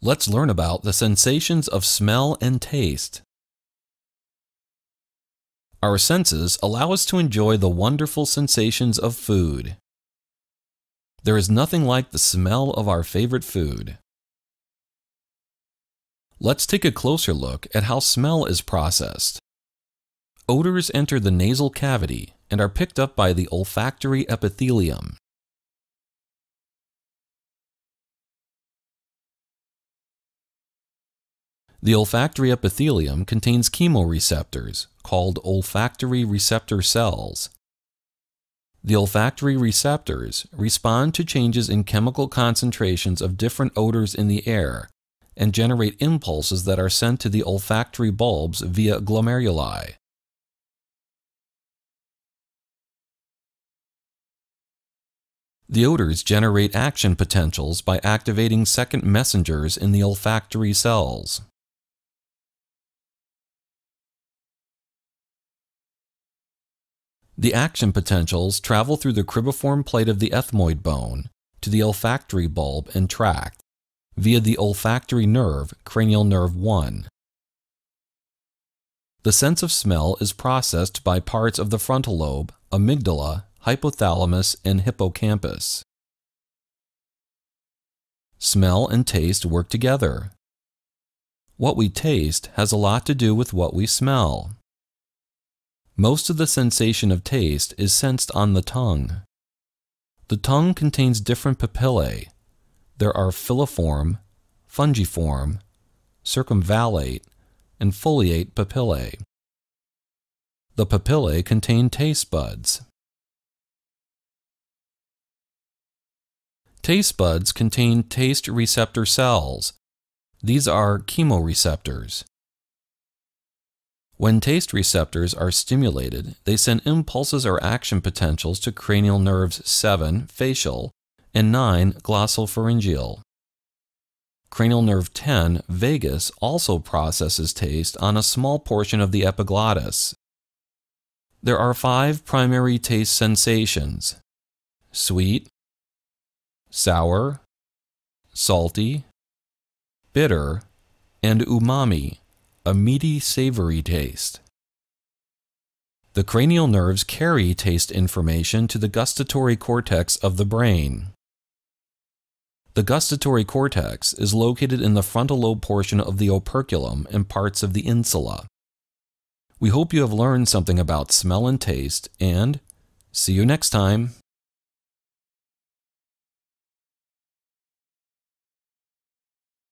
Let's learn about the sensations of smell and taste. Our senses allow us to enjoy the wonderful sensations of food. There is nothing like the smell of our favorite food. Let's take a closer look at how smell is processed. Odors enter the nasal cavity and are picked up by the olfactory epithelium. The olfactory epithelium contains chemoreceptors, called olfactory receptor cells. The olfactory receptors respond to changes in chemical concentrations of different odors in the air and generate impulses that are sent to the olfactory bulbs via glomeruli. The odors generate action potentials by activating second messengers in the olfactory cells. The action potentials travel through the cribriform plate of the ethmoid bone to the olfactory bulb and tract via the olfactory nerve, cranial nerve 1. The sense of smell is processed by parts of the frontal lobe, amygdala, hypothalamus, and hippocampus. Smell and taste work together. What we taste has a lot to do with what we smell. Most of the sensation of taste is sensed on the tongue. The tongue contains different papillae. There are filiform, fungiform, circumvallate, and foliate papillae. The papillae contain taste buds. Taste buds contain taste receptor cells. These are chemoreceptors. When taste receptors are stimulated, they send impulses or action potentials to cranial nerves 7, facial, and 9, glossopharyngeal. Cranial nerve 10, vagus, also processes taste on a small portion of the epiglottis. There are 5 primary taste sensations: sweet, sour, salty, bitter, and umami, a meaty, savory taste. The cranial nerves carry taste information to the gustatory cortex of the brain. The gustatory cortex is located in the frontal lobe portion of the operculum and parts of the insula. We hope you have learned something about smell and taste, and see you next time.